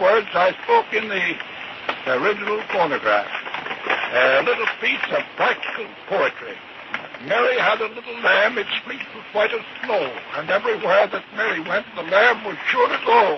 words I spoke in the original phonograph. A little piece of practical poetry. Mary had a little lamb, its fleece was white as snow, and everywhere that Mary went, the lamb was sure to go.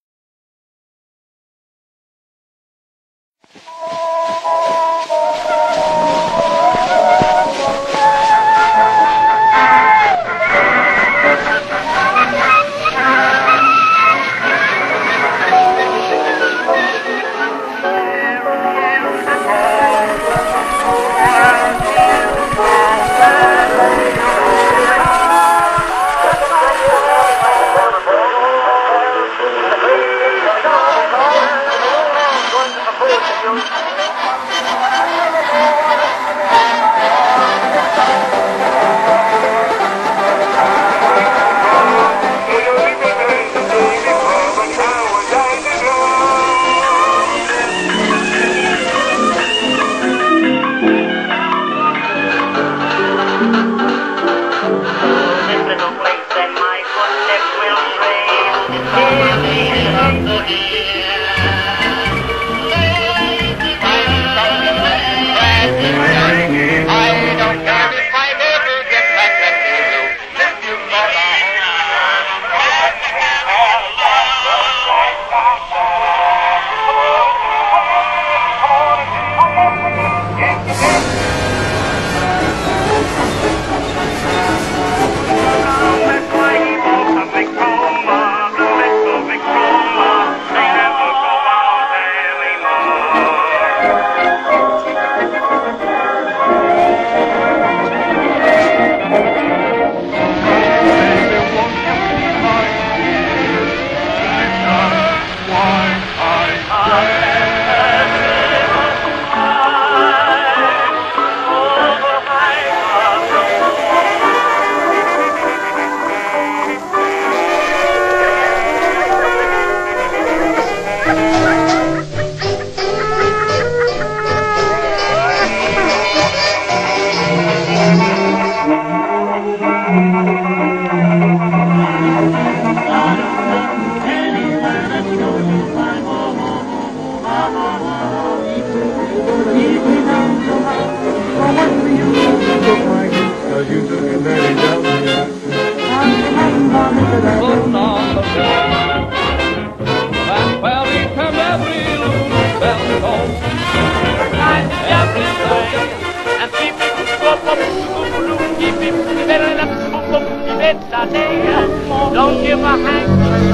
Don't give a hang.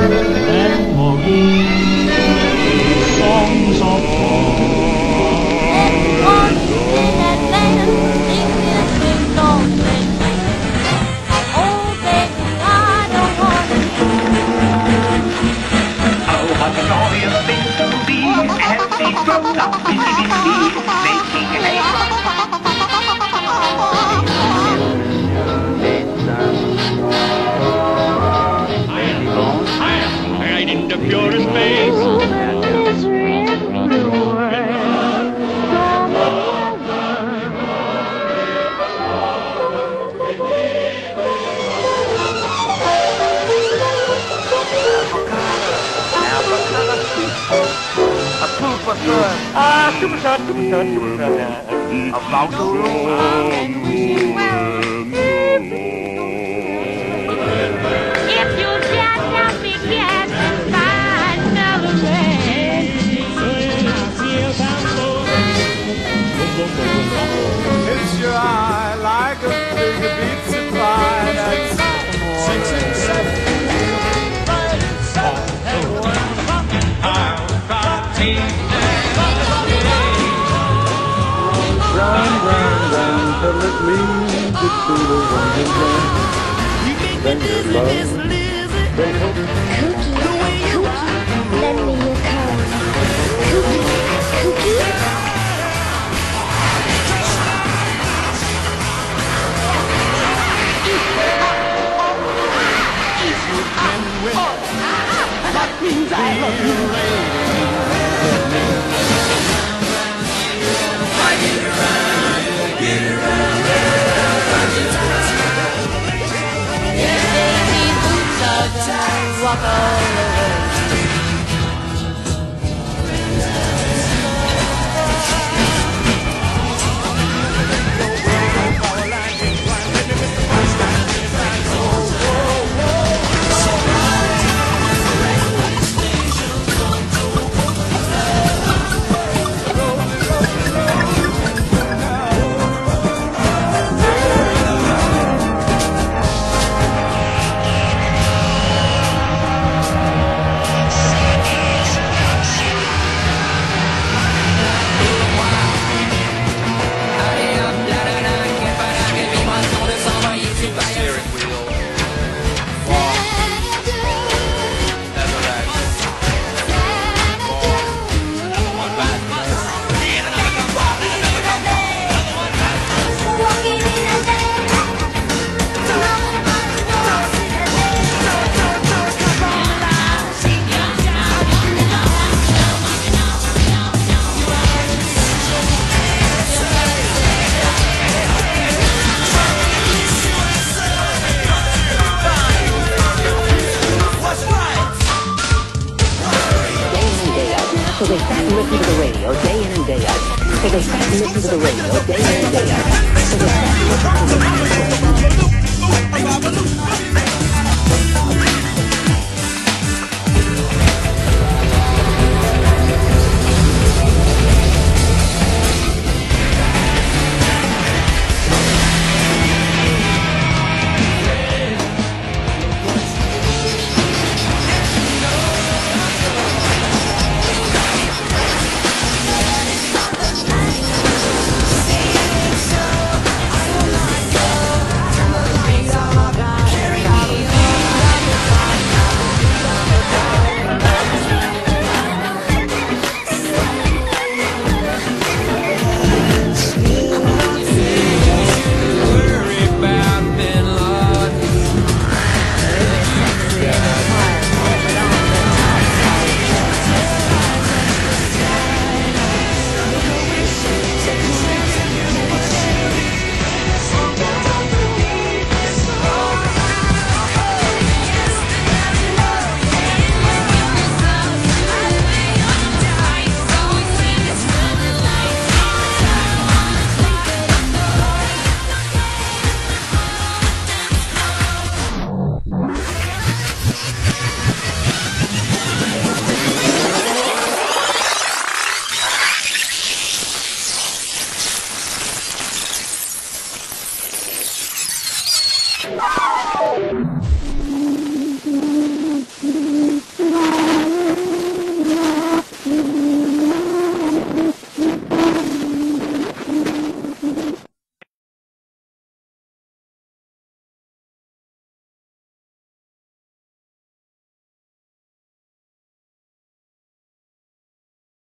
And forgive songs of purest face. About to if you just help me get another man. Hits your eye like a big pizza pie. That's 6 and 7. Run till it leads you to the wonderland. Then your love, then hope. Cookie, lend me your car. Cookie. If you can win, that means I love you. Walk all the way. So they sat and listened to the radio day in and day out. So they sat and listened to the radio day in and day out. So they sat and listened to the radio.